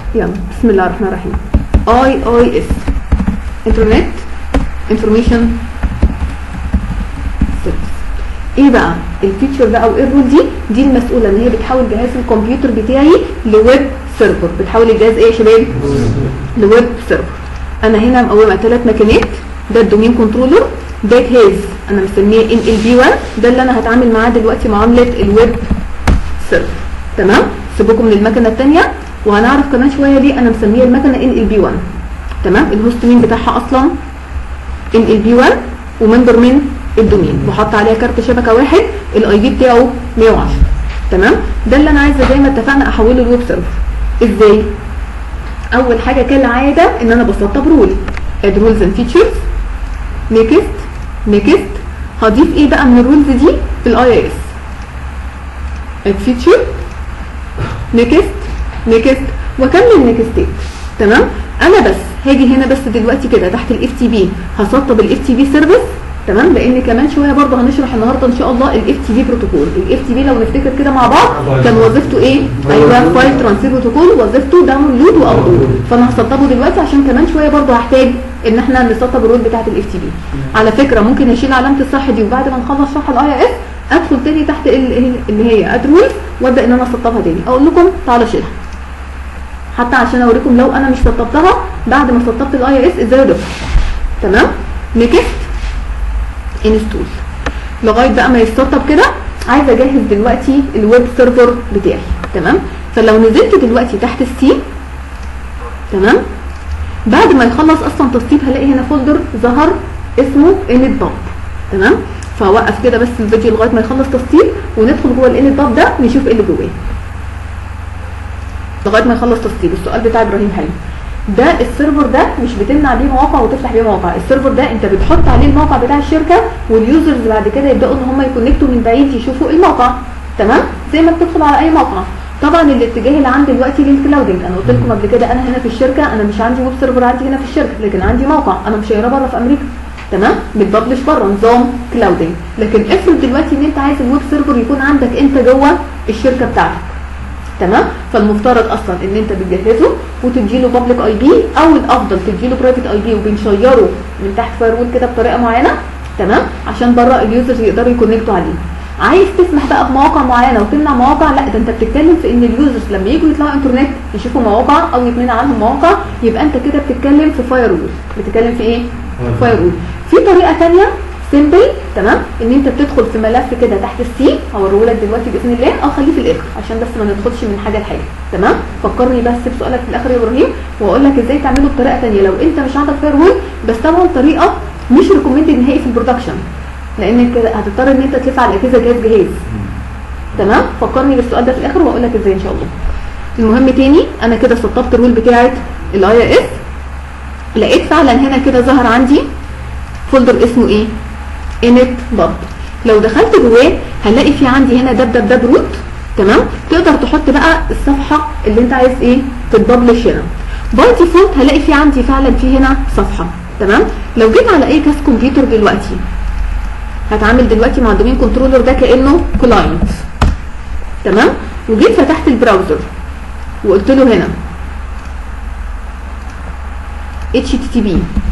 يلا بسم الله الرحمن الرحيم. IIS انترنت انفورميشن سيرفيس. ايه بقى الفيتشر ده او ايه الرول دي المسؤوله ان هي بتحول جهاز الكمبيوتر بتاعي لويب سيرفر. بتحول الجهاز ايه يا شباب؟ لويب سيرفر. انا هنا مقومه 3 ماكينات. ده الدومين كنترولر، ده جهاز انا مسميه NLB1، ده اللي انا هتعامل معاه دلوقتي معامله الويب سيرفر. تمام؟ سيبكم من المكنه الثانيه وهنعرف كمان شويه ليه انا مسميه المكنه NLB1. تمام؟ الهوست مين بتاعها اصلا NLB1 وممبر من الدومين، وحط عليها كارت شبكه واحد الاي بي بتاعه 110. تمام؟ ده اللي انا عايزه زي ما اتفقنا احوله للويب سيرفر. ازاي؟ اول حاجه كالعاده ان انا بسطب رول، اد رولز اند فيتشرز، نيكست. هضيف ايه بقى من الرولز دي في الاي اس؟ اد فيتشر، نيكست واكمل نيكستات. تمام؟ انا بس هاجي هنا بس دلوقتي كده تحت الاف تي بي هسطب الاف تي بي سيرفيس. تمام؟ لان كمان شويه برضه هنشرح النهارده ان شاء الله الاف تي بي بروتوكول. الاف تي بي لو نفتكر كده مع بعض كان وظيفته ايه؟ ايوه، فايل ترانسفير بروتوكول، وظيفته داونلود وابلود. فانا هسطبه دلوقتي عشان كمان شويه برضه هحتاج ان احنا نسطب الرول بتاعت الاف تي بي. على فكره ممكن اشيل علامه الصح دي وبعد ما نخلص شرح الاي اس ادخل تاني تحت اللي هي اد رولز وابدا ان انا اسطبها تاني. اقول لكم تعالوا شيلها حتى عشان اوريكم لو انا مش سطبتها بعد ما سطبت الاي اس ازاي اضيفها. تمام؟ نيكست انستول لغايه بقى ما يتسطب كده. عايزه اجهز دلوقتي الويب سيرفر بتاعي. تمام؟ فلو نزلت دلوقتي تحت السي، تمام، بعد ما يخلص اصلا تسطيب هلاقي هنا فولدر ظهر اسمه init.bub. تمام؟ فاوقف كده بس الفيديو لغايه ما يخلص تسطيب وندخل جوه الinit.bub ده نشوف ايه اللي جواه لغايه ما يخلص تسطيب. السؤال بتاع ابراهيم حلو. ده السيرفر ده مش بتمنع بيه مواقع وتفتح بيه مواقع. السيرفر ده انت بتحط عليه الموقع بتاع الشركه واليوزرز بعد كده يبداوا ان هم يكونكتوا من بعيد يشوفوا الموقع. تمام؟ زي ما بتدخل على اي موقع. طبعا الاتجاه اللي عندي دلوقتي للكلاودنج. انا قلت لكم قبل كده انا هنا في الشركه انا مش عندي ويب سيرفر عندي هنا في الشركه، لكن عندي موقع انا مشيره بره في امريكا. تمام؟ بتبلش بره نظام كلاودنج. لكن افرض دلوقتي ان انت عايز الويب سيرفر يكون عندك انت جوه الشركه بتاعتك. تمام؟ فالمفترض اصلا ان انت بتجهزه وتديله بابليك اي بي، او الافضل تديله برايفت اي بي وبنشيره من تحت فاير وول كده بطريقه معينه. تمام؟ عشان بره اليوزرز يقدروا يكونكتوا عليه. عايز تسمح بقى بمواقع معينه وتمنع مواقع، لا ده انت بتتكلم في ان اليوزرز لما يجوا يطلعوا انترنت يشوفوا مواقع او يتمنع عنهم مواقع، يبقى انت كده بتتكلم في فاير وول. بتتكلم في ايه؟ فاير وول. في طريقه ثانيه سيمبل. تمام؟ ان انت بتدخل في ملف كده تحت السي هوريه لك دلوقتي باذن الله، او خليه في الاخر عشان بس ما ندخلش من حاجه لحاجه. تمام؟ فكرني بس بسؤالك في الاخر يا ابراهيم واقول لك ازاي تعمله بطريقه ثانيه لو انت مش عندك فاير وول. بس طبعا طريقه مش ريكومندد نهائي في البرودكشن، لان كده هتضطر ان انت تلف على الاجهزه جهاز. تمام؟ فكرني بالسؤال ده في الاخر واقول لك ازاي ان شاء الله. المهم تاني انا كده سطبت الرول بتاعت الاي اس. لقيت فعلا هنا كده ظهر عندي فولدر اسمه ايه؟ init.bub. لو دخلت جواه هلاقي في عندي هنا دب روت. تمام؟ تقدر تحط بقى الصفحه اللي انت عايز ايه تتبلش هنا. باي ديفولت هلاقي في عندي فعلا في هنا صفحه. تمام؟ لو جيت على اي كاس كمبيوتر دلوقتي هتعامل دلوقتي مع الدومين كنترولر ده كانه كلاينت. تمام؟ وجيت فتحت البراوزر وقلت له هنا http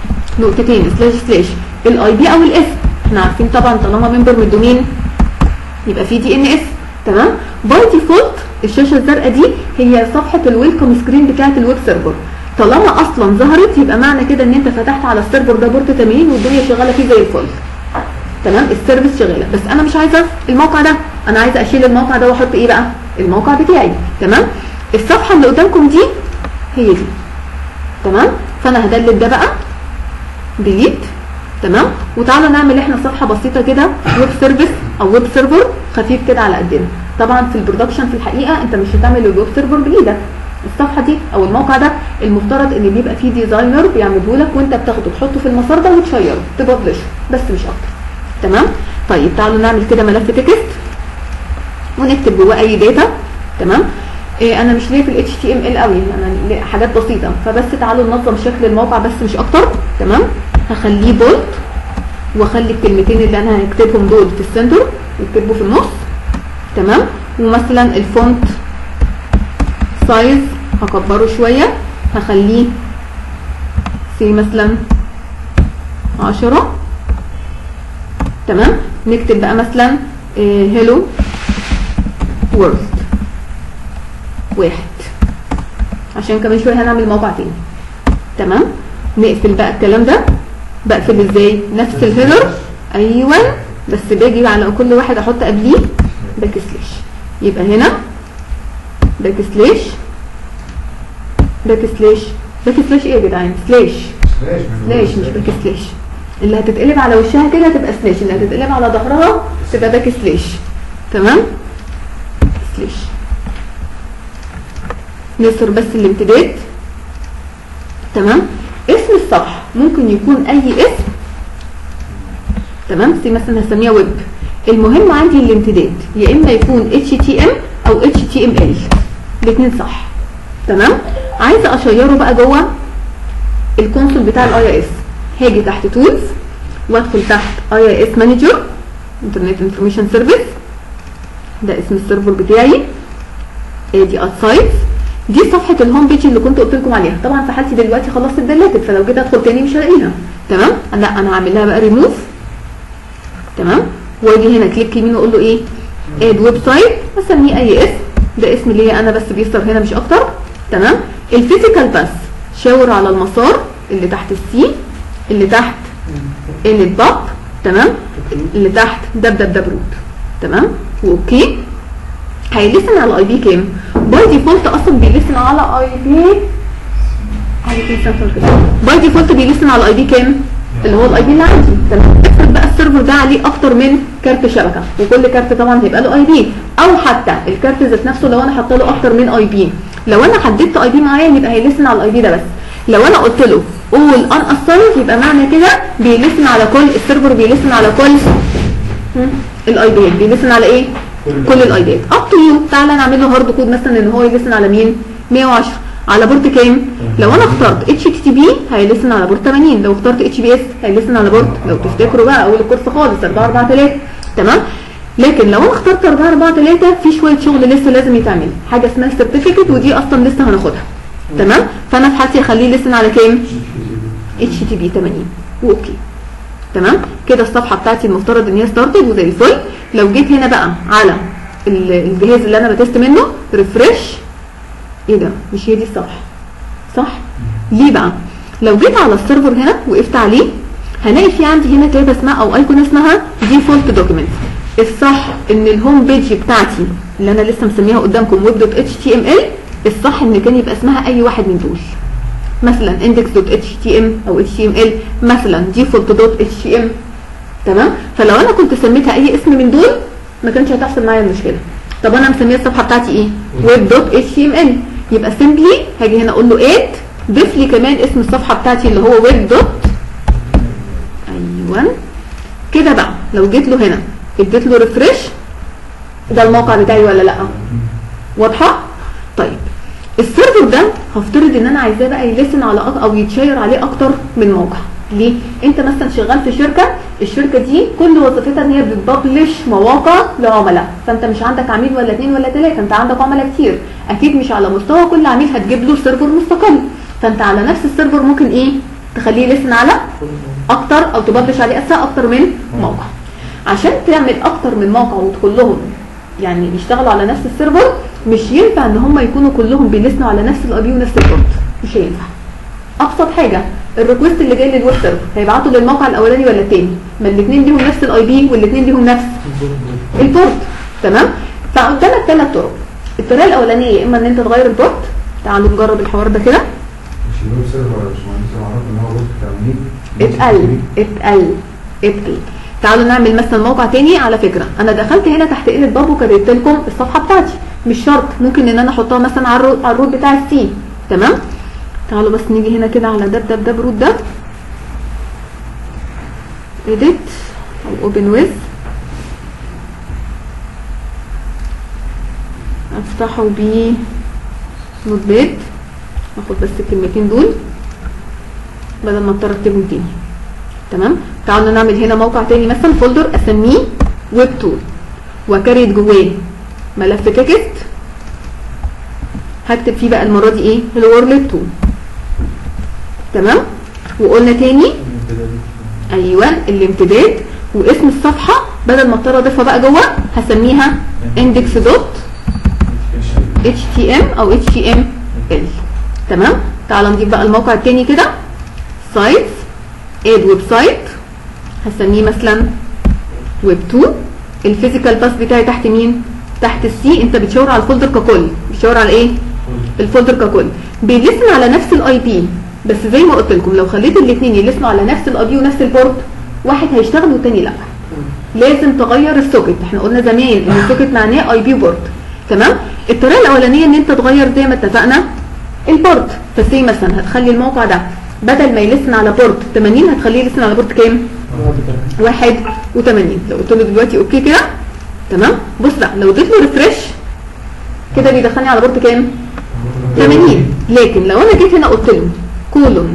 // الاي بي او الاس. احنا عارفين طبعا طالما ممبر من الدومين يبقى في دي ان اس. تمام؟ باي ديفولت الشاشه الزرقاء دي هي صفحه الويلكم سكرين بتاعه الويب سيرفر. طالما اصلا ظهرت يبقى معنى كده ان انت فتحت على السيرفر ده بورت 80 والدنيا شغاله فيه زي الفل. تمام؟ السيرفيس شغاله. بس انا مش عايزه الموقع ده، انا عايزه اشيل الموقع ده واحط ايه بقى؟ الموقع بتاعي. تمام؟ الصفحه اللي قدامكم دي هي دي. تمام؟ فانا هدلت ده بقى ديليت. تمام؟ وتعالوا نعمل احنا صفحه بسيطه كده ويب سيرفيس او ويب سيرفر خفيف كده على قدنا. طبعا في البرودكشن في الحقيقه انت مش هتعمل الويب سيرفر بايدك. الصفحه دي او الموقع ده المفترض ان بيبقى فيه ديزاينر بيعمله لك وانت بتاخده تحطه في المسار ده وتشيره تبلشه بس مش اكتر. تمام؟ طيب تعالوا نعمل كده ملف تكست ونكتب جواه اي داتا. تمام؟ انا مش ليه في ال HTML قوي، انا حاجات بسيطه، فبس تعالوا ننظم شكل الموقع بس مش اكتر. تمام؟ هخليه بولد واخلي الكلمتين اللي انا هكتبهم دول في السنتر يكتبوا في النص. تمام؟ ومثلا الفونت سايز هكبره شويه، هخليه سي مثلا 10. تمام. نكتب بقى مثلا هيلو وورلد 1 عشان كمان شويه هنعمل موقع تاني. تمام. نقفل بقى الكلام ده. بقفل ازاي؟ نفس الهيدر. ايوه، بس باجي على كل واحد احط قبليه باك سلاش. يبقى هنا باك سلاش باك سلاش باك سلاش ايه يا جدعان؟ سلاش سلاش مش باك سلاش. اللي هتتقلب على وشها كده هتبقى سلاش، اللي هتتقلب على ظهرها تبقى باك سلاش. تمام. سلاش. نصر بس الامتداد. تمام. اسم الصفحه ممكن يكون اي اسم. تمام. زي مثلا هسميها ويب. المهم عندي الامتداد يا اما يكون HTML او HTML، الاثنين صح. تمام. عايزه اشيره بقى جوه الكونسول بتاع الاي اس. هاجي تحت تولز وادخل تحت اي اس مانجر انترنت انفورميشن سيرفيس. ده اسم السيرفر بتاعي. ادي ات سايتس. دي صفحه الهوم بيج اللي كنت قلت لكم عليها. طبعا في حالتي دلوقتي خلاص اتدلتت، فلو جيت ادخل تاني مش هلاقيها. تمام. لا انا هعمل لها بقى ريموف. تمام. واجي هنا كليك يمين واقول له ايه؟ اد ويب سايت. اسميه اي اسم. ده اسم ليا انا بس بيظهر هنا مش اكتر. تمام. الفيزيكال بس شاور على المسار اللي تحت السي، اللي تحت الباب. تمام. اللي تحت دب روت. تمام. واوكي. هيلسن على اي بي كام؟ باي ديفولت اصلا بيلسن على اي بي باي ديفولت بيلسن على اي بي كام؟ اللي هو الاي بي اللي عندي. تمام. افرض بقى السيرفر ده عليه اكتر من كارت شبكه، وكل كارت طبعا هيبقى له اي بي، او حتى الكارت ذات نفسه لو انا حاطه له اكتر من اي بي. لو انا حددت اي بي معين يبقى هيلسن على الاي بي ده بس. لو انا قلت له اول ان اسايند يبقى معنى كده بيلسن على كل السيرفر، بيلسن على كل الاي بيات. بيلسن على ايه؟ كل الاي بيات. اب تو يو. تعالى نعمل له هارد كود مثلا ان هو يلسن على مين؟ 110 على بورت كام؟ لو انا اخترت اتش تي بي هيلسن على بورت 80، لو اخترت اتش بي اس هيلسن على بورت، لو تفتكروا بقى اول الكورس خالص 443. تمام. لكن لو انا اخترت 443 في شويه شغل لسه لازم يتعمل، حاجه اسمها سيرتيفيكت، ودي اصلا لسه هناخدها. تمام. فانا في حالتي اخليه لسن على كام؟ اتش تي بي 80 واوكي. تمام. كده الصفحه بتاعتي المفترض ان هي ستارتد وزي الفل. لو جيت هنا بقى على الجهاز اللي انا بتست منه ريفرش، ايه ده؟ مش هي دي الصفحه صح؟ ليه بقى؟ لو جيت على السيرفر هنا وقفت عليه هلاقي في عندي هنا تابه اسمها او ايكون اسمها ديفولت دوكيمنت. الصح ان الهوم بيج بتاعتي اللي انا لسه مسميها قدامكم ويب دوت اتش تي ام ال، الصح ان كان يبقى اسمها اي واحد من دول، مثلا index.htm او html، مثلا default.htm. تمام. فلو انا كنت سميتها اي اسم من دول ما كانش هتحصل معايا المشكله. طب انا مسميه الصفحه بتاعتي ايه؟ web.html. يبقى سيمبلي هاجي هنا اقول له اد ضيف لي كمان اسم الصفحه بتاعتي اللي هو web. ايوه كده بقى. لو جيت له هنا اديت له ريفرش، ده الموقع بتاعي ولا لا؟ واضحه؟ طيب السيرفر ده هفترض ان انا عايزاه بقى يلسن على او يتشير عليه اكتر من موقع. ليه؟ انت مثلا شغال في شركه، الشركه دي كل وظيفتها ان هي بتبلش مواقع لعملاء، فانت مش عندك عميل ولا 2 ولا 3، انت عندك عملاء كتير. اكيد مش على مستوى كل عميل هتجيب له سيرفر مستقل، فانت على نفس السيرفر ممكن ايه؟ تخليه يلسن على اكتر او تبلش عليه اساسا اكتر من موقع. عشان تعمل اكتر من موقع وتدخل لهم يعني يشتغلوا على نفس السيرفر، مش ينفع ان هم يكونوا كلهم بيلسنوا على نفس الاي بي ونفس البورت، مش هينفع. ابسط حاجه الريكوست اللي جاي للويب سيرفر هيبعته للموقع الاولاني ولا الثاني؟ ما الاثنين ليهم نفس الاي بي والاثنين ليهم نفس البورت. تمام. فقدامك 3 طرق. الطريقه الاولانيه يا اما ان انت تغير البورت. تعالوا نجرب الحوار ده كده. مش الويب سيرفر يا باشمهندس، انا عارف ان هو بورت 80. اتقل. تعالوا نعمل مثلا موقع تاني. على فكره انا دخلت هنا تحت قيمه باب وكررت لكم الصفحه بتاعتي، مش شرط، ممكن ان انا احطها مثلا على الروت بتاع السي. تمام. تعالوا بس نيجي هنا كده على دب روت ده، edit او open with، افتحه ب نوت باد، اخد بس الكلمتين دول بدل ما اضطر اكتبهم تاني. تمام. تعالوا نعمل هنا موقع تاني مثلا فولدر اسميه ويب تول، واكريت جواه ملف تكست هكتب فيه بقى المره دي ايه؟ الورلد 2. تمام. وقلنا تاني ايوه الامتداد، واسم الصفحه بدل ما اضطر اضيفها بقى جوه هسميها index.htm او html. تمام. تعالى نضيف بقى الموقع التاني كده، سايت اد ويب سايت، هسميه مثلا ويب 2. الفيزيكال باس بتاعي تحت مين؟ تحت السي. انت بتشاور على الفولدر ككل، بتشاور على ايه؟ الفولدر ككل. بيلسن على نفس الاي بي، بس زي ما قلت لكم لو خليت الاثنين يلسنوا على نفس الاي بي ونفس البورت، واحد هيشتغل والتاني لا. لازم تغير السوكت. احنا قلنا زمان ان السوكت معناه اي بي بورت. تمام. الطريقه الاولانيه ان انت تغير زي ما اتفقنا البورت. فسي مثلا هتخلي الموقع ده بدل ما يلسن على بورت 80 هتخليه يلسن على بورت كام؟ 81. لو قلت له دلوقتي اوكي كده تمام. بص بقى لو اديت له ريفرش كده بيدخلني على بورت كام؟ 80. لكن لو انا جيت هنا قلت له كولون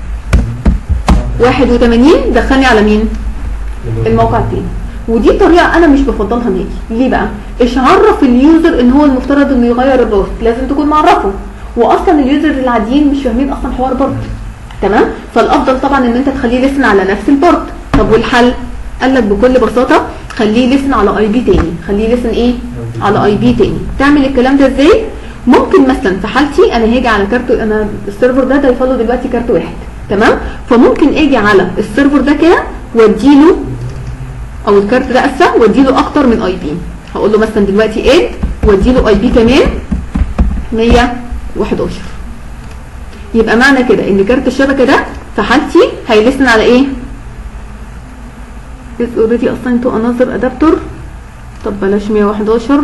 81 دخلني على مين؟ الموقع التاني. ودي طريقه انا مش بفضلها نهائي. ليه بقى؟ ايش عرف اليوزر ان هو المفترض انه يغير البورت؟ لازم تكون معرفه، واصلا اليوزرز العاديين مش فاهمين اصلا حوار بورت. تمام. فالافضل طبعا ان انت تخليه يلسن على نفس البورت. طب والحل؟ قال لك بكل بساطه خليه يلسن على اي بي تاني. خليه يلسن ايه؟ على اي بي تاني. تعمل الكلام ده ازاي؟ ممكن مثلا في حالتي انا هاجي على كارت، انا السيرفر ده ضايفه له دلوقتي كارت واحد. تمام. فممكن اجي على السيرفر ده كده واديله، او الكارت ده اسا واديله اكتر من اي بي. هقول له مثلا دلوقتي اد واديله اي بي كمان 111. يبقى معنى كده ان كارت الشبكه ده في حالتي هيلسن على ايه؟ is already assigned to another adapter. طب بلاش 111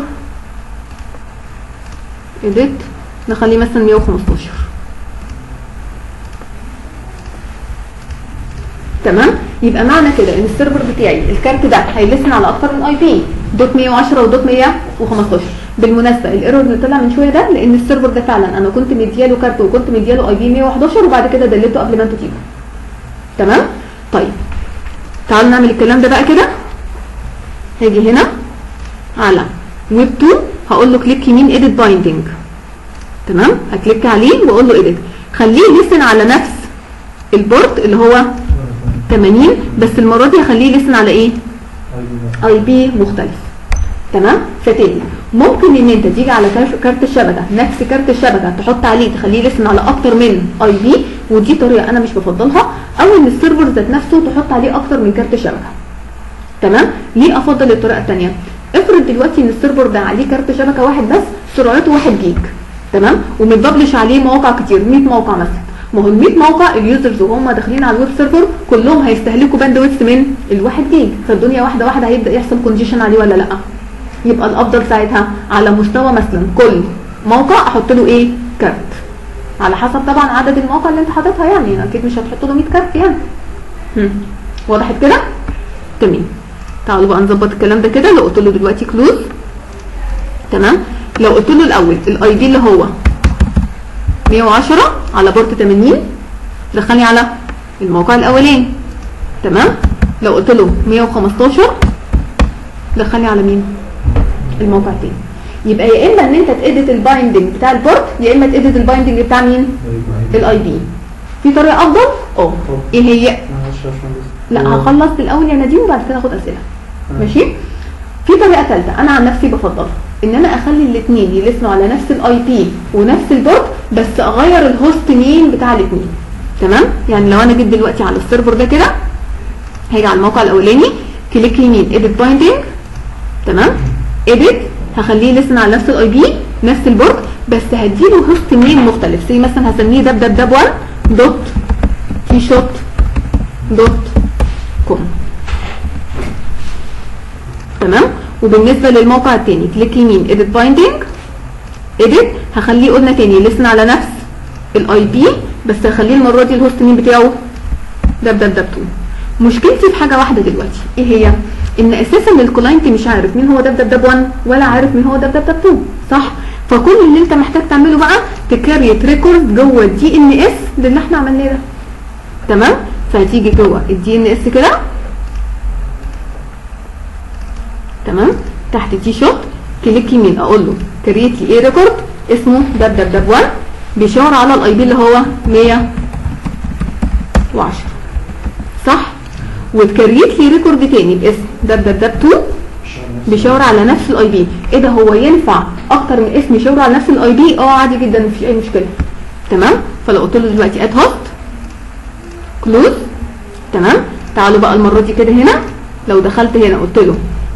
edit نخليه مثلا 115. تمام. يبقى معنى كده ان السيرفر بتاعي الكارت ده هيلسن على اكتر من اي بي، دوت 110 ودوت 115. بالمناسبه الايرور اللي طلع من شويه ده لان السيرفر ده فعلا انا كنت مدياله كارت وكنت مدياله اي بي 111 وبعد كده دلته قبل ما انتوا تيجوا. تمام. طيب تعالوا نعمل الكلام ده بقى كده. هاجي هنا على ويب 2 هقول له كليك يمين اديت بايندنج. تمام. هكليك عليه واقول له اديت. خليه يلسن على نفس البورت اللي هو 80، بس المره دي هخليه يلسن على ايه؟ اي بي مختلف. تمام. فتاني ممكن ان انت تيجي على كارت الشبكه نفس كارت الشبكه تحط عليه تخليه يلسن على اكتر من اي بي، ودي طريقه انا مش بفضلها. او ان السيرفر ذات نفسه تحط عليه اكتر من كارت شبكه. تمام. ليه افضل الطريقه الثانيه؟ افرض دلوقتي ان السيرفر ده عليه كارت شبكه واحد بس سرعته 1 جيج. تمام. ومتبلش عليه مواقع كتير 100 موقع مثلا. ما هو ال 100 موقع اليوزرز وهم داخلين على الويب سيرفر كلهم هيستهلكوا باندويث من ال1 جيج، فالدنيا واحده واحده هيبدا يحصل كونجيشن عليه ولا لا؟ يبقى الافضل ساعتها على مستوى مثلا كل موقع احط له ايه؟ كارت. على حسب طبعا عدد المواقع اللي انت حاططها، يعني اكيد مش هتحط له 100 كارت يعني. وضحت كده؟ تمام. تعالوا بقى نظبط الكلام ده كده. لو قلت له دلوقتي كلوز، تمام. لو قلت له الاول الاي دي اللي هو 110 على بورت 80 دخلني على الموقع الاولاني. تمام. لو قلت له 115 دخلني على مين؟ الموقع الثاني. يبقى يا اما ان انت تاديت البايندنج بتاع البورت يا اما تاديت البايندنج بتاع مين؟ الاي بي. في طريقه افضل؟ ايه هي؟ لا هخلص الاول يا نديم وبعد كده اخد اسئله. ماشي. في طريقه ثالثه انا عن نفسي بفضلها، ان انا اخلي الاثنين يلسنوا على نفس الاي بي ونفس البورت بس اغير الهوست نيم بتاع الاثنين. تمام. يعني لو انا جيت دلوقتي على السيرفر ده كده هاجي على الموقع الاولاني كليك يمين اديت بايندنج. تمام. اديت هخليه يلسن على نفس الاي بي نفس البورت بس هديله هوست نيم مختلف. زي مثلا هسميه www.tshot.com. تمام. وبالنسبه للموقع الثاني كليك يمين اديت بايندنج اديت هخليه قلنا تاني يلسن على نفس الاي بي بس هخليه المره دي الهوست نيم بتاعه www.2. مشكلتي في حاجه واحده دلوقتي ايه هي؟ ان اساسا الكلاينت مش عارف مين هو www1 ولا عارف مين هو www2. صح؟ فكل اللي انت محتاج تعمله بقى تكريت ريكورد جوه الدي ان اس اللي احنا عملناه ده. تمام. فهتيجي جوه الدي ان اس كده. تمام. تحت تي شوت كليك يمين اقول له كريت لي ايه ريكورد اسمه www1 بيشاور على الاي بي اللي هو 110 صح؟ وتكريت لي ريكورد تاني باسم www2 بيشاور على نفس الاي بي. ايه ده، هو ينفع اكتر من اسم يشاور على نفس الاي بي؟ عادي جدا مفيش اي مشكله. تمام. فلو قلت له دلوقتي اد هوست كلوز، تمام. تعالوا بقى المره دي كده هنا لو دخلت هنا قلت له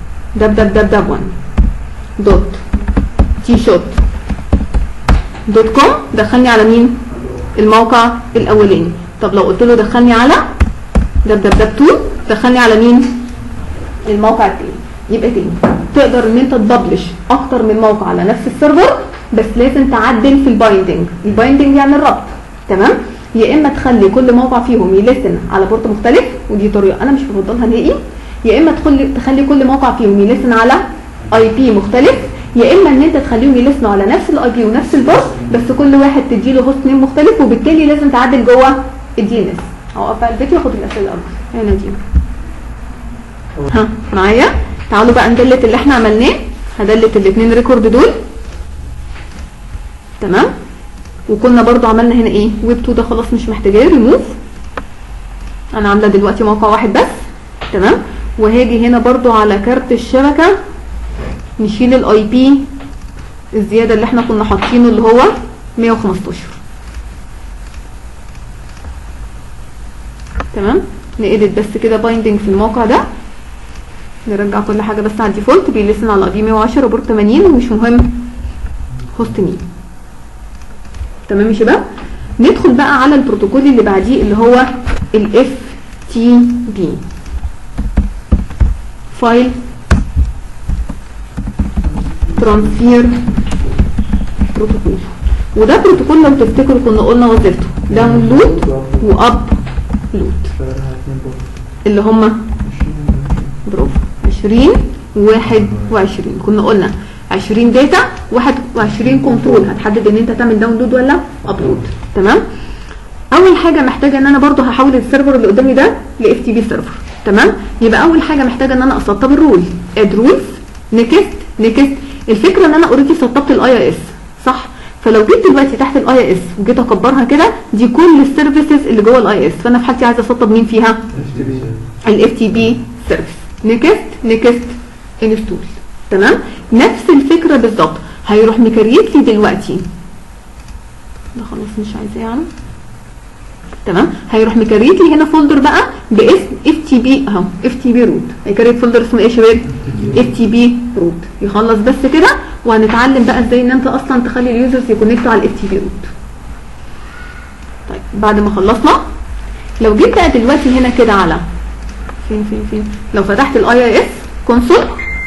www.tshot.com دخلني على مين؟ الموقع الاولاني. طب لو قلت له دخلني على www2 دخلني على مين؟ الموقع التاني. يبقى تاني تقدر ان انت تبلش اكتر من موقع على نفس السيرفر، بس لازم تعدل في البايندنج. البايندنج يعني الربط، تمام. يا اما تخلي كل موقع فيهم يلسن على بورت مختلف، ودي طريقه انا مش بفضلها نهائي. يا اما تخلي كل موقع فيهم يلسن على اي بي مختلف، يا اما ان انت تخليهم يلسنوا على نفس الاي بي ونفس البورت، بس كل واحد تديله هوست نيم مختلف، وبالتالي لازم تعدل جوه الدي ان اس. هوقف بقى الفيديو واخد الاسئله الاول. هنا دي ها معايا. تعالوا بقى ندلت اللي احنا عملناه. هدلت الاثنين ريكورد دول، تمام. وكنا برضو عملنا هنا ايه؟ ويب 2 ده خلاص مش محتاجاه، ريموف. انا عامله دلوقتي موقع واحد بس، تمام. وهاجي هنا برضو على كارت الشبكه نشيل الاي بي الزياده اللي احنا كنا حاطينه اللي هو 115، تمام. نقلت بس كده بايندنج في الموقع ده، نرجع كل حاجه بس على الديفولت. بيلسن على اي بي 110 بورت 80 ومش مهم هوست مين، تمام يا شباب. ندخل بقى على البروتوكول اللي بعديه اللي هو الاف تي بي، فايل ترانسفير بروتوكول. وده بروتوكول لو تفتكروا كنا قلنا وظيفته داونلود واب لود، اللي هما برافو 20 و21. كنا قلنا 20 داتا 21 كنترول، هتحدد ان انت تعمل داونلود ولا ابلود، تمام. اول حاجه محتاجه ان انا برضو هحول السيرفر اللي قدامي ده لاف تي بي سيرفر، تمام. يبقى اول حاجه محتاجه ان انا اسطب الرول، اد رولز، نيكست. الفكره ان انا اوريدي سطبت الاي اس صح، فلو جيت دلوقتي تحت الاي اس وجيت اكبرها كده دي كل السيرفيسز اللي جوه الاي اس، فانا في حالتي عايزه اسطب مين فيها؟ الاف تي بي سيرفيس. نيكست انستول، تمام. نفس الفكره بالظبط. هيروح مكريت لي دلوقتي ده خلاص مش عايزاه يعني، تمام. هيروح مكريت لي هنا فولدر بقى باسم اف تي بي اهو، اف تي بي روت. هيكريت فولدر اسمه ايه يا شباب؟ اف تي بي روت. يخلص بس كده وهنتعلم بقى ازاي ان انت اصلا تخلي اليوزرز يكونكتوا على الاف تي بي روت. طيب بعد ما خلصنا لو جيت بقى دلوقتي هنا كده على فين لو فتحت الاي اس كونسول،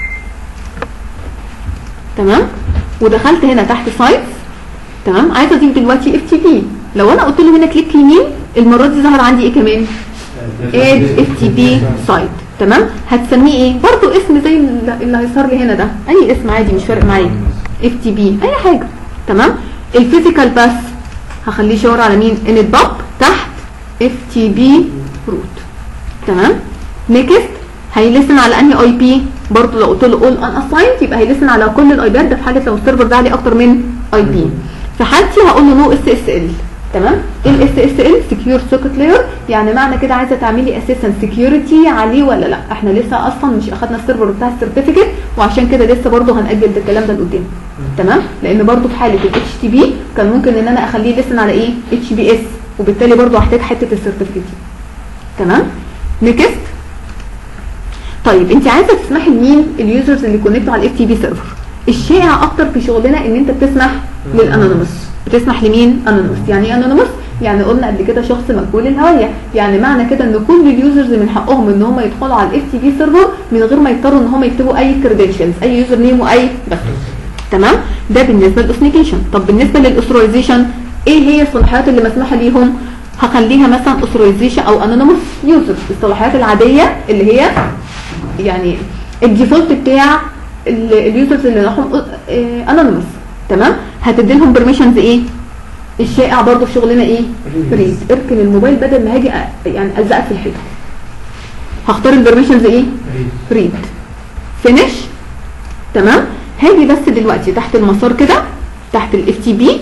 تمام. ودخلت هنا تحت سايتس، تمام. عايزه اضيف دلوقتي اف تي بي. لو انا قلت له هنا كليك يمين المره دي ظهر عندي ايه كمان؟ اد اف تي بي سايت، تمام. هتسميه ايه؟ برضو اسم زي اللي هيظهر لي هنا ده، اي اسم عادي مش فارق معايا، اف تي بي اي حاجه، تمام. الفيزيكال باس هخليه يشاور على مين؟ انت باب تحت اف تي بي روت، تمام. نيكست هيلسن على انهي اي بي؟ برضو لو قلت له اول ان اسايند يبقى هيلسن على كل الاي بيات ده في حاله لو السيرفر ده عليه اكتر من اي بي. في حالتي هقول له نو اس اس ال، تمام. الاس اس ال سكيور سوكت لاير، يعني معنى كده عايزه تعملي اساسا سكيورتي عليه ولا لا. احنا لسه اصلا مش اخدنا السيرفر بتاع السيرتيفيكت، وعشان كده لسه برضو هنأجل الكلام ده لقدام، تمام. لان برضو في حاله الاتش تي بي كان ممكن ان انا اخليه لسن على ايه؟ اتش بي اس، وبالتالي برضو هحتاج حته السيرتيفيكت، تمام. نيكست. طيب انت عايزه تسمحي لمين اليوزرز اللي كونكتوا على الاف تي بي سيرفر؟ الشائع اكتر في شغلنا ان انت بتسمح للانونيمس. بتسمح لمين؟ انونيمس. يعني ايه انونيمس؟ يعني قلنا قبل كده شخص مجهول الهويه، يعني معنى كده ان كل اليوزرز من حقهم ان هم يدخلوا على الاف تي بي سيرفر من غير ما يضطروا ان هم يكتبوا اي كريدنشلز، اي يوزر نيم واي بس، تمام. ده بالنسبه للاوثنيكيشن. طب بالنسبه للاوثرايزيشن ايه هي الصلاحيات اللي مسموحه ليهم؟ هخليها مثلا اوثرايزيشن او انونيمس يوزرز، الصلاحيات العاديه اللي هي يعني الديفولت بتاع اليوزرز اللي راحوا انونيمس، تمام. هتدي لهم بيرميشنز ايه؟ الشائع برضو في شغلنا ايه؟ ريد. اركن الموبايل بدل ما هاجي يعني الزقك في الحيطه. هختار البيرميشنز ايه؟ ريد. فينيش، تمام. هاجي بس دلوقتي تحت المسار كده تحت الاف تي بي،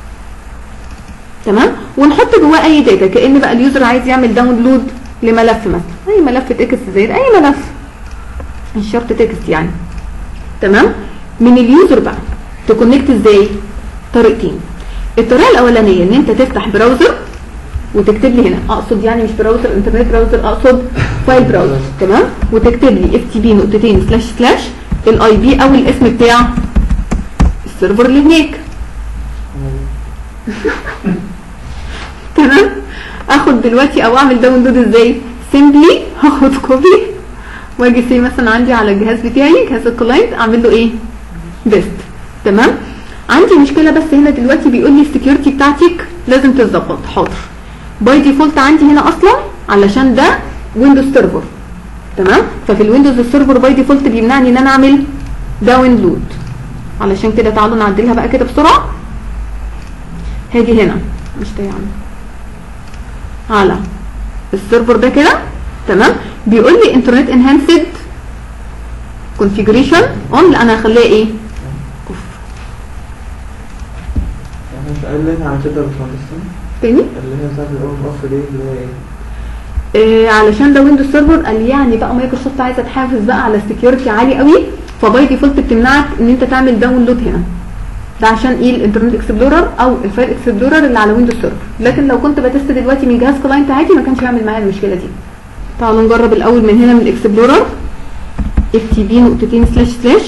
تمام، ونحط جواه اي داتا، كأن بقى اليوزر عايز يعمل داونلود لملف مثلا، اي ملف تكست زائد اي ملف، مش شرط تكست يعني، تمام. من اليوزر بقى تكونكت ازاي؟ طريقتين. الطريقه الاولانيه ان انت تفتح براوزر وتكتب لي هنا، اقصد يعني مش براوزر انترنت براوزر، اقصد فايل براوزر، تمام، وتكتب لي ftp:// الاي بي او الاسم بتاع السيرفر اللي هناك. تمام. اخد دلوقتي او اعمل داونلود ازاي؟ سيمبلي هاخد كوبي واجي سي مثلا عندي على الجهاز بتاعي، جهاز الكلاينت، اعمل له ايه؟ بيست. تمام. عندي مشكله بس هنا دلوقتي بيقول لي السكيورتي بتاعتك لازم تتظبط. حاضر. باي ديفولت عندي هنا اصلا علشان ده ويندوز سيرفر، تمام، ففي الويندوز السيرفر باي ديفولت بيمنعني ان انا اعمل داونلود. علشان كده تعالوا نعدلها بقى كده بسرعه. هاجي هنا مش يعني على السيرفر ده كده، تمام، بيقول لي انترنت انهانسد كونفيجريشن اون، لا انا هخليها ايه؟ اوف. يعني مش قال لي على كده باشمهندس تاني؟ اللي هي بتاعت الاون اوف دي اللي هي ايه؟ علشان ده ويندوز سيرفر، قال يعني بقى مايكروسوفت عايزه تحافظ بقى على السكيورتي عالي قوي، فباي ديفولت بتمنعك ان انت تعمل داونلود هنا. ده عشان ايه؟ الانترنت اكسبلورر او الفايل اكسبلورر اللي على ويندوز سيرفر، لكن لو كنت بتست دلوقتي من جهاز كلاينت عادي ما كانش هيعمل معايا المشكله دي. تعالوا نجرب الاول من هنا من الاكسبلورر ftp://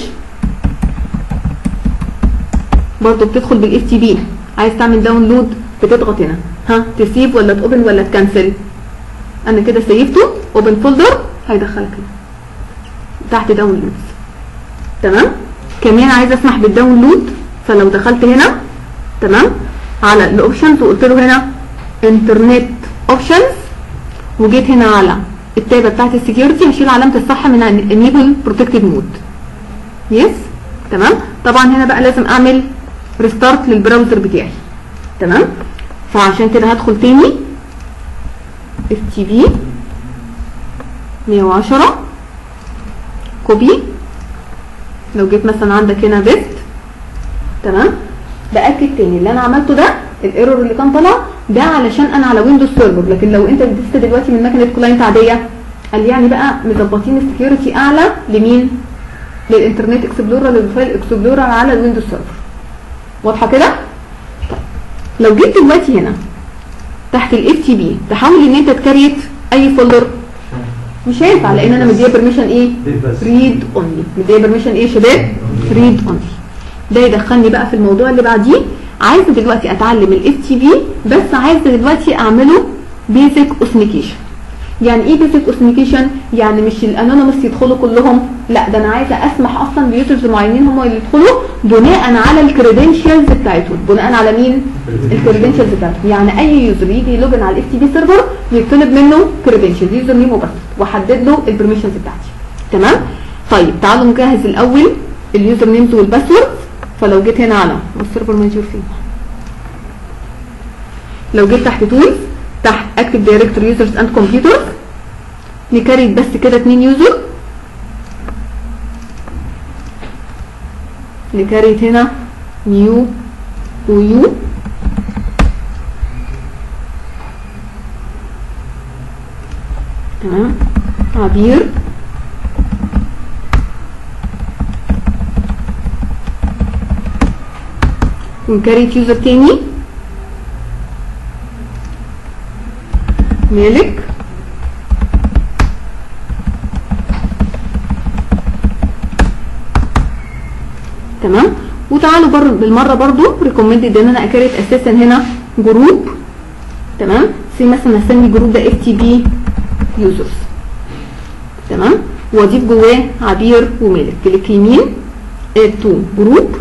برضه بتدخل بالاف تي بي، عايز تعمل داونلود بتضغط هنا، ها تسيب ولا تاوبن ولا تكنسل. انا كده سيفته، اوبن فولدر، هيدخلك هنا تحت داونلودز، تمام. كمان عايز اسمح بالداونلود، فلو دخلت هنا، تمام، على الاوبشنز وقلت له هنا انترنت اوبشنز، وجيت هنا على التابه بتاعت السكيورتي، هشيل علامه الصح من انيبل بروتكتد مود. يس، تمام. طبعا هنا بقى لازم اعمل ريستارت للبراوزر بتاعي، تمام. فعشان كده هدخل تاني ftp 110 كوبي، لو جيت مثلا عندك هنا بيست، تمام، باكد تاني اللي انا عملته ده، الايرور اللي كان طالع ده علشان انا على ويندوز سيرفر، لكن لو انت بتست دلوقتي من مكنه كلاينت عاديه، قال يعني بقى مظبطين السكيورتي اعلى لمين؟ للانترنت اكسبلورر، للفايل اكسبلورر على الويندوز سيرفر. واضحه كده؟ طيب لو جيت دلوقتي هنا تحت الاف تي بي تحاول ان انت تكريت اي فولدر، مش هينفع لان انا مديه بيرميشن ايه؟ ريد اونلي. مديه بيرميشن ايه يا شباب؟ ريد اونلي. ده يدخلني بقى في الموضوع اللي بعديه. عايزه دلوقتي اتعلم الاف تي بي، بس عايزه دلوقتي اعمله بيزك اوثنيكيشن. يعني ايه بيزك اوثنيكيشن؟ يعني مش الانونيمس يدخلوا كلهم، لا ده انا عايزه اسمح اصلا بيوزرز معينين هم اللي يدخلوا بناء على الكريدنشالز بتاعتهم. بناء على مين؟ الكريدنشالز بتاعتهم. يعني اي يوزر يجي يلوجن على الاف تي بي سيرفر يطلب منه كريدنشالز، يوزر نيم وباسورد، واحدد له البرميشنز بتاعتي، تمام. طيب تعالوا نجهز الاول اليوزر نيمز والباسورد. فلو جيت هنا على السيرفر مانجر فين، لو جيت تحت تولز تحت اكتب دايركتور يوزرز اند كمبيوترز، نكريت بس كده 2 يوزر، نكريت هنا نيو ويو، تمام، عبير، ونكريت يوزر تاني مالك، تمام. وتعالوا بالمره برضو ريكومندد ان انا اكريت اساسا هنا جروب، تمام. سي مثلا هسمي الجروب ده اف تي بي يوزرز، تمام، واضيف جواه عبير ومالك. كليك يمين اد تو جروب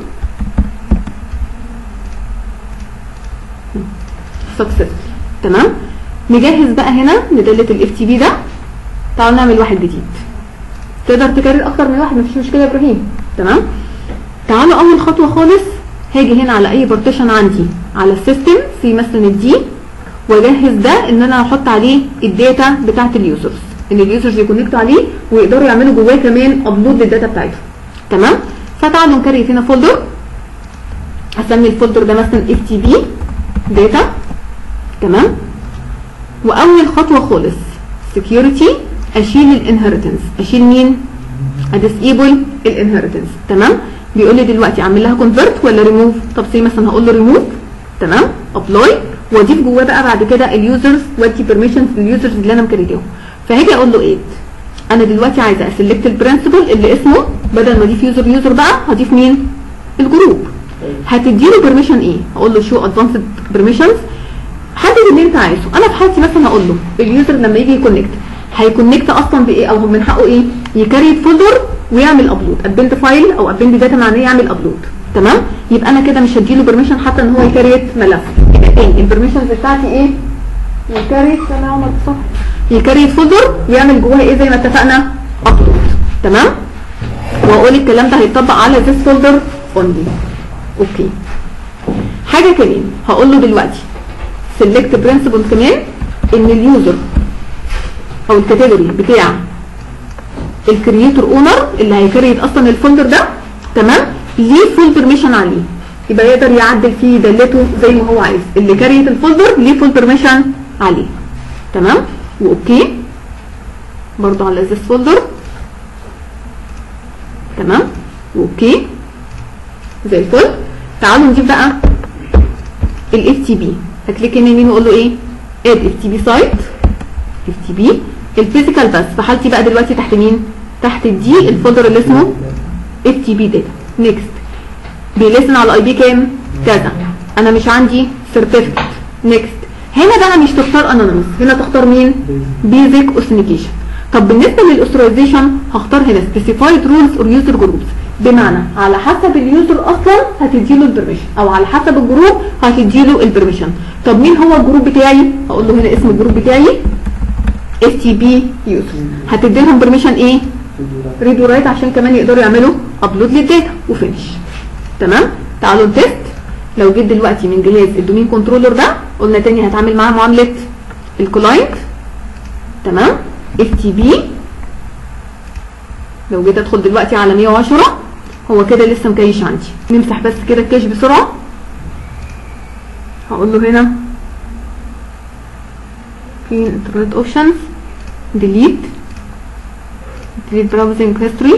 سكسس، تمام. نجهز بقى هنا ندلت الاف تي بي ده. تعالوا نعمل واحد جديد، تقدر تكرر اكتر من واحد مفيش مشكله يا ابراهيم، تمام. تعالوا اول خطوه خالص هاجي هنا على اي بارتيشن عندي على السيستم في مثلا الدي، واجهز ده ان انا هحط عليه الداتا بتاعت اليوزرز، ان اليوزرز يكونكتوا عليه ويقدروا يعملوا جواه كمان ابلود للداتا بتاعتهم، تمام. فتعالوا نكريت هنا فولدر هسمي الفولدر ده مثلا FTP data. تمام. واول خطوه خالص security، اشيل الانهيرتنس. اشيل مين؟ اديسيبل الانهيرتنس. تمام. بيقول لي دلوقتي اعمل لها كونفرت ولا ريموف. طب سي مثلا هقول له ريموف. تمام. ابلاي، واضيف جواه بقى بعد كده اليوزرز وادي بيرميشنز لليوزرز اللي انا مكريتهم. فهاجي اقول له ايه؟ انا دلوقتي عايزه اسلكت البرنسبل اللي اسمه، بدل ما اضيف يوزر بقى هضيف مين؟ الجروب. هتديله بيرميشن ايه؟ هقول له شو ادفانسد بيرميشنز، حدد اللي انت عايزه. انا في حالتي مثلا هقول له اليوزر لما يجي يكونكت هيكونكت اصلا بايه، او من حقه ايه؟ يكريت فولدر ويعمل ابلود، ابند فايل او ابند داتا معناه يعمل ابلود. تمام. يبقى انا كده مش هديله بيرميشن حتى ان هو يكريت ملف. يبقى تاني البيرميشنز بتاعتي ايه؟ يكريت، انا عملت صح، يكريت فولدر ويعمل جواها ايه زي ما اتفقنا؟ ابلود. تمام. واقول الكلام ده هيطبق على this folder only. اوكي. حاجه كمان هقول له دلوقتي select principal كمان ان اليوزر او الكاتيجوري بتاع الكرييتور اونر اللي هيكريت اصلا الفولدر ده، تمام، ليه فول بيرميشن عليه، يبقى يقدر يعدل فيه دلته زي ما هو عايز. اللي كريت الفولدر ليه فول بيرميشن عليه. تمام. واوكي برضو على this folder. تمام. واوكي زي الفل. تعالوا نجيب بقى ال FTP. هكليك يمين واقول له ايه؟ اد FTP سايت FTP الفيزيكال بس. في حالتي بقى دلوقتي تحت مين؟ تحت الدي الفولدر اللي اسمه FTP داتا. نيكست. بيلسن على الاي بي كام؟ كذا. انا مش عندي سيرتيفيكت. نيكست. هنا بقى مش تختار انونيمس، هنا تختار مين؟ بيزك اوثنتيكيشن. طب بالنسبه للاوثرايزيشن هختار هنا سبيسيفايد رولز اور يوزر جروبس، بمعنى على حسب اليوزر اصلا هتديله البرميشن، او على حسب الجروب هتديله البرميشن. طب مين هو الجروب بتاعي؟ هقول له هنا اسم الجروب بتاعي FTP يوزر. هتدي لهم برميشن ايه؟ ريد ورايت عشان كمان يقدروا يعملوا ابلود للداتا وفينش. تمام. تعالوا نتست. لو جيت دلوقتي من جهاز الدومين كنترولر ده، قلنا تاني هتعامل معاه معامله الكلاينت. تمام. FTP. لو جيت ادخل دلوقتي على 110 هو كده لسه مكيش عندي. نمسح بس كده الكاش بسرعه. هقول له هنا في انترنت اوبشنز ديليت براوزنج هيستوري.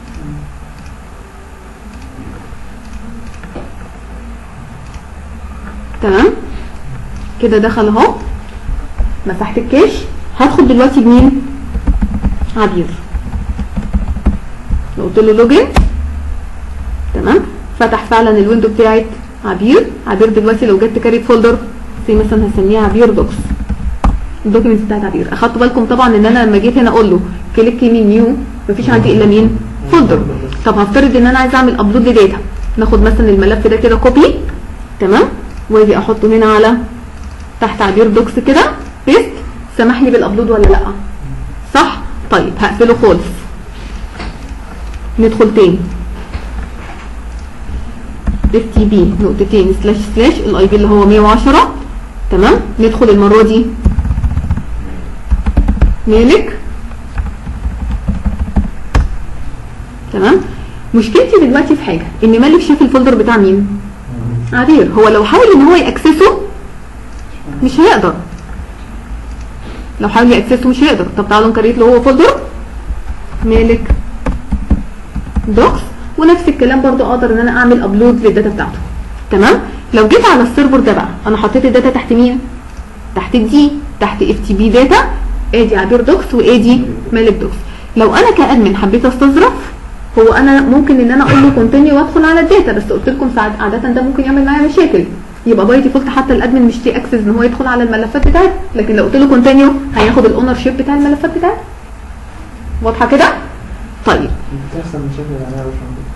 تمام كده دخل اهو. مسحت الكاش. هدخل دلوقتي بمين؟ عبير. لو قلت له لوجن، تمام، فتح فعلا الويندو بتاعت عبير. عبير دلوقتي لو جت تكريت فولدر زي مثلا هسميها عبير دوكس، الدوكيومنتس بتاعت عبير. اخدتوا بالكم طبعا ان انا لما جيت هنا اقول له كليك يمين نيو مفيش عندي الا مين؟ فولدر. طب هفترض ان انا عايز اعمل ابلود لداتا، ناخد مثلا الملف ده كده كوبي، تمام، واجي احطه هنا على تحت عبير دوكس كده بيست. سمح لي بالابلود ولا لا؟ صح؟ طيب هقفله خالص. ندخل تاني FTP نقطتين سلاش سلاش الاي بي اللي هو 110. تمام. ندخل المره دي مالك. تمام. مشكلتي دلوقتي في حاجه ان مالك شاف الفولدر بتاع مين؟ عبير. هو لو حاول ان هو ياكسسه مش هيقدر. لو حاول ياكسسه مش هيقدر. طب تعالوا نكريت له هو فولدر مالك دوكس، ونفس الكلام برضو اقدر ان انا اعمل ابلود للداتا بتاعته. تمام. لو جيت على السيرفر ده بقى، انا حطيت الداتا تحت مين؟ تحت الدي، تحت FTP داتا. ادي عبير دوكس وادي مالك دوكس. لو انا كادمن حبيت استظرف، هو انا ممكن ان انا اقول له كونتينيو وادخل على الداتا، بس قلت لكم عاده ده ممكن يعمل معايا مشاكل. يبقى باي ديفولت حتى الادمن مش ليه اكسس ان هو يدخل على الملفات بتاعتي، لكن لو قلت له كونتينيو هياخد الاونر شيب بتاع الملفات بتاعتي. واضحه كده؟ طيب بتحصل مشاكل عليها مش عندي.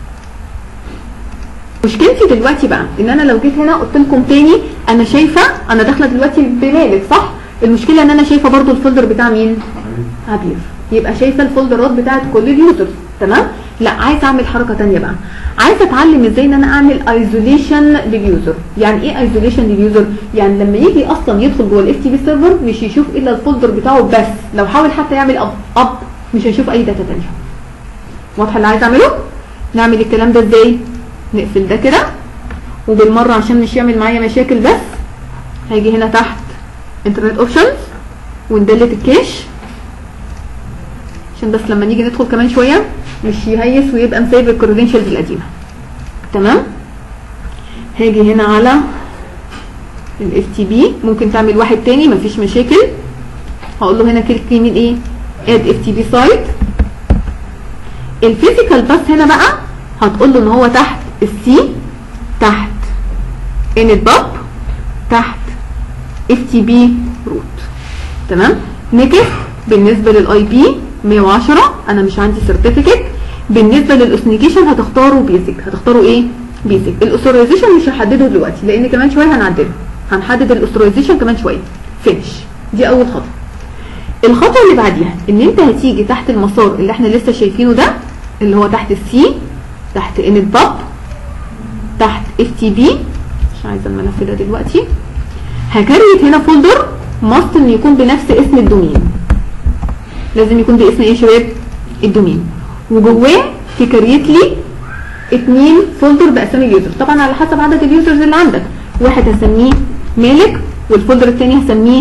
مشكلتي دلوقتي بقى ان انا لو جيت هنا قلت لكم تاني انا شايفه، انا داخله دلوقتي بمالك صح؟ المشكله ان انا شايفه برضو الفولدر بتاع مين؟ عبير. يبقى شايفه الفولدرات بتاعت كل اليوزرز. تمام. لا، عايزه اعمل حركه ثانيه بقى. عايزه اتعلم ازاي ان انا اعمل ايزوليشن لليوزر. يعني ايه ايزوليشن لليوزر؟ يعني لما يجي اصلا يدخل جوه FTP سيرفر مش يشوف الا الفولدر بتاعه بس، لو حاول حتى يعمل اب مش هيشوف اي داتا ثانيه. واضحه اللي عايز اعمله؟ نعمل الكلام ده ازاي؟ نقفل ده كده وبالمره عشان مش يعمل معايا مشاكل بس هاجي هنا تحت انترنت اوبشنز وندلت الكاش عشان بس لما نيجي ندخل كمان شويه مش يهيس ويبقى مسايب الكريدنشالز القديمه. تمام. هاجي هنا على الاف تي بي، ممكن تعمل واحد تاني مفيش مشاكل. هقول له هنا كليك يمين ايه اد اف تي بي سايت. الفيزيكال بس هنا بقى هتقول له ان هو تحت السي، تحت انت باب، تحت اف تي بي روت. تمام. نيكست بالنسبه للاي بي 110 انا مش عندي سيرتيفيكت. بالنسبه للاوثنيكيشن هتختاروا بيزك. هتختاروا ايه؟ بيزك. الاوثرايزيشن مش هحدده دلوقتي لان كمان شويه هنعدله، هنحدد الاوثرايزيشن كمان شويه. فينش. دي اول خطوه. الخطوه اللي بعديها ان انت هتيجي تحت المسار اللي احنا لسه شايفينه ده اللي هو تحت السي، تحت انت باب، تحت اف تي بي، مش عايزه الملف ده دلوقتي. هكريت هنا فولدر ماست ان يكون بنفس اسم الدومين. لازم يكون باسم ايه يا شباب؟ الدومين. وجواه تكريت لي 2 فولدر باسامي اليوزر، طبعا على حسب عدد اليوزرز اللي عندك. واحد هسميه مالك والفولدر الثاني هسميه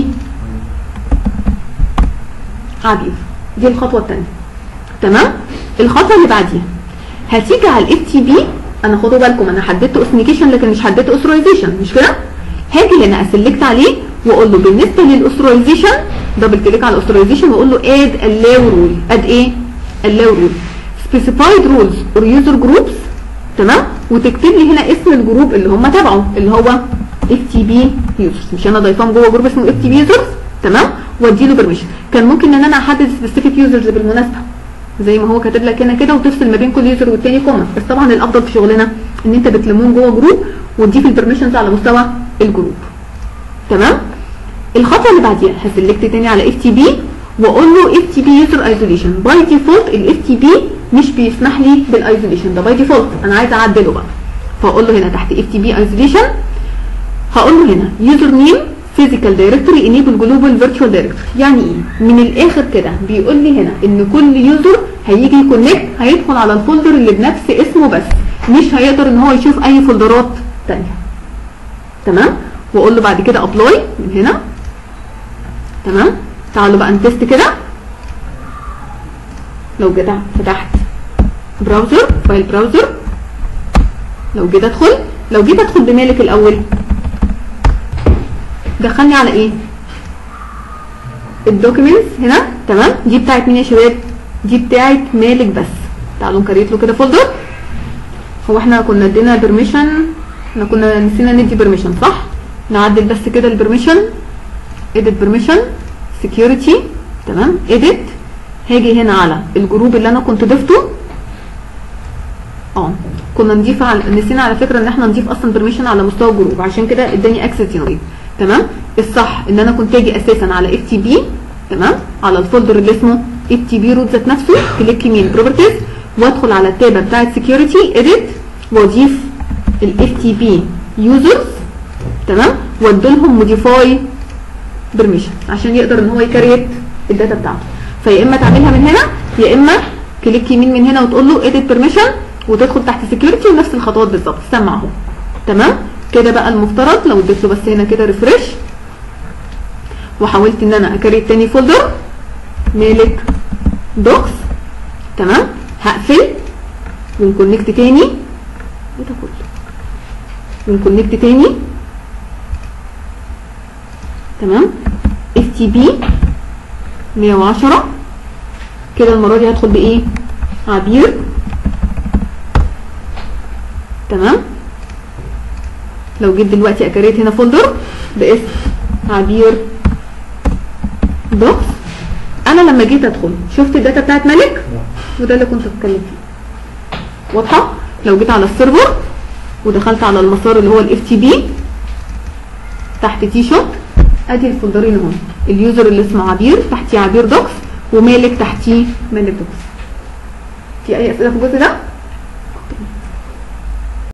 عبير. دي الخطوه الثانيه. تمام. الخطوه اللي بعديها هتيجي على الاف تي بي. انا خدوا بالكم انا حددت اوثنيكيشن لكن مش حددت اوثرايزيشن، مش كده؟ هاجي هنا اسلكت عليه واقول له بالنسبه للاوثرايزيشن دبل كليك على الاوثرايزيشن واقول له اد الاو رول. اد ايه؟ الاو رول سبيسيفايد رولز اور يوزر جروبس. تمام. وتكتب لي هنا اسم الجروب اللي هم تبعه اللي هو اف تي بي يوزرز. مش انا ضايفاهم جوه جروب اسمه اف تي بي يوزرز. تمام. وادي له بيرميشن. كان ممكن ان انا احدد سبيسيفيك يوزرز بالمناسبه زي ما هو كاتب لك هنا كده وتفصل ما بين كل يوزر والتاني كوما، بس طبعا الافضل في شغلنا ان انت بتلمهم جوه جروب وتضيف البرميشنز على مستوى الجروب. تمام. الخطوه اللي بعديها هسلكت تاني على اف تي بي واقول له اف تي بي يوزر ايزوليشن. باي ديفولت الاف تي بي مش بيسمح لي بالايزوليشن ده باي ديفولت، انا عايزه اعدله بقى. فاقول له هنا تحت اف تي بي ايزوليشن هقول له هنا يوزر نيم فيزيكال دايركتوري انيبل جلوبال فيرتشوال دايركتوري. يعني ايه؟ من الاخر كده بيقول لي هنا ان كل يوزر هيجي يكونكت هيدخل على الفولدر اللي بنفس اسمه بس، مش هيقدر ان هو يشوف اي فولدرات ثانيه. تمام. واقول له بعد كده ابلاي من هنا. تمام. تعالوا بقى نتست كده. لو جيت فتحت براوزر فايل براوزر، لو جيت ادخل بمالك الاول دخلني على ايه؟ الدوكيومنتس هنا. تمام. دي بتاعت مين يا شباب؟ دي بتاعت مالك بس. تعالوا نكريت له كده فولدر. هو احنا كنا ادينا بيرميشن، احنا كنا نسينا ندي بيرميشن صح؟ نعدل بس كده البيرميشن. اديت بيرميشن سكيورتي. تمام. اديت. هاجي هنا على الجروب اللي انا كنت ضفته. كنا نضيف نسينا على فكره ان احنا نضيف اصلا بيرميشن على مستوى الجروب عشان كده اداني اكسس دينايد. تمام. الصح ان انا كنت اجي اساسا على اف تي بي. تمام. على الفولدر اللي اسمه اف تي بي روت ذات نفسه، كليك يمين بروبرتيز وادخل على التابه بتاعت سكيورتي اديت واضيف الاف تي بي يوزرز. تمام. واديلهم موديفاي بيرميشن عشان يقدر ان هو يكريت الداتا بتاعته. فيا اما تعملها من هنا يا اما كليك يمين من هنا وتقول له اديت بيرميشن وتدخل تحت سكيورتي ونفس الخطوات بالظبط سمع اهو. تمام. كده بقى المفترض لو اديت له بس هنا كده ريفرش وحاولت ان انا اكريت تاني فولدر مالك دوكس. تمام. هقفل ونكونكت تاني. ايه ده كله؟ ونكونكت تاني. تمام. اف تي بي 110 كده المره دي هدخل بايه؟ عبير. تمام. لو جيت دلوقتي اكريت هنا فولدر باسم عبير دوكس، انا لما جيت ادخل شفت الداتا بتاعت مالك وده اللي كنت بتكلم فيه. واضحه؟ لو جيت على السيرفر ودخلت على المسار اللي هو الاف تي بي تحت تي شوت ادي الفولدرين اهو. اليوزر اللي اسمه عبير تحتيه عبير دوكس ومالك تحتيه مالك دوكس. في اي اسئله في الجزء ده؟